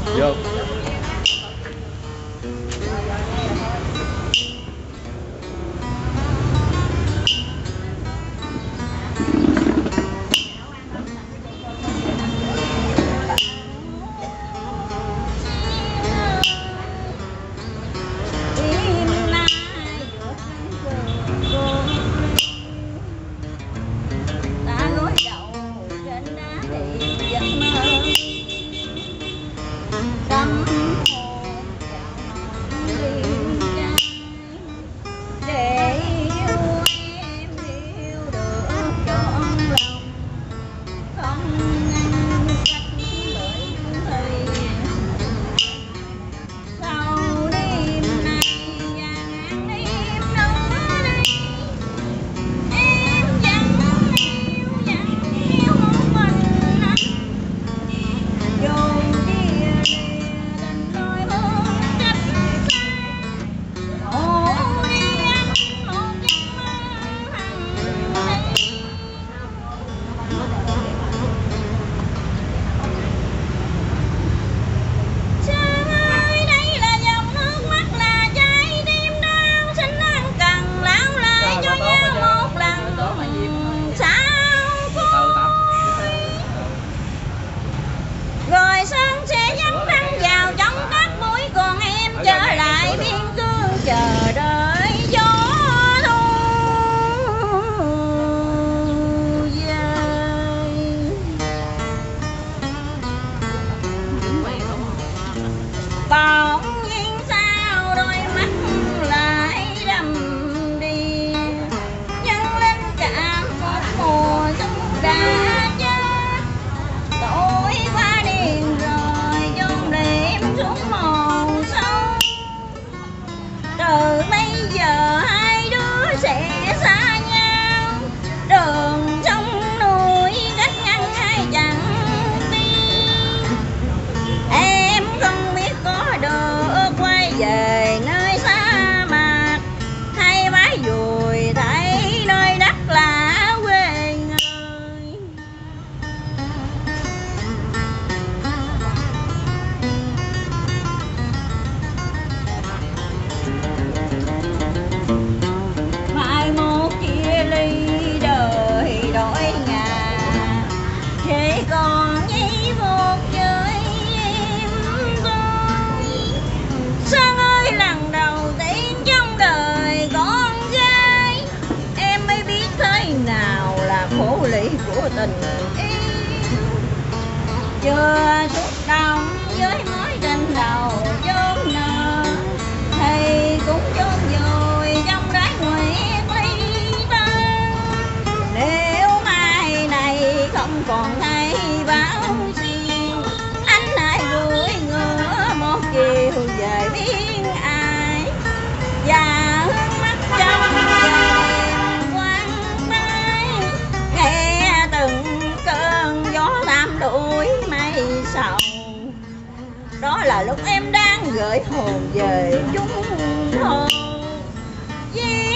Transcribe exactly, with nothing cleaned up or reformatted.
Vô. Bỗng nhiên sao đôi mắt lại đầm đi, nhân lên cả một mùa xuân đã chết. Tối qua đêm rồi chôn đêm xuống màu sâu, từ bây giờ hai đứa sẽ xa nhau. Đường sông núi cách ngăn hai chẳng tin, em không biết có được quay về nơi sa mạc, hay mái dùi thấy nơi đất lạ quê người. Mai một chia ly đời đổi ngà, chỉ còn giây phút chơi em tôi. Sơn ơi, lần đầu tiên trong đời con gái, em mới biết thế nào là khổ lụy của tình yêu. Chưa chút đông với mối tình đầu chốn nợ, thì cũng chôn vùi trong đáy nguyệt ly tân. Nếu mai này không còn thấy báo xin, anh hãy gửi ngựa một chiều về biên ai, và hướng mắt trong đêm quang tay, nghe từng cơn gió thảm đuổi mây sầu. Đó là lúc em đang gửi hồn về chúng thơ.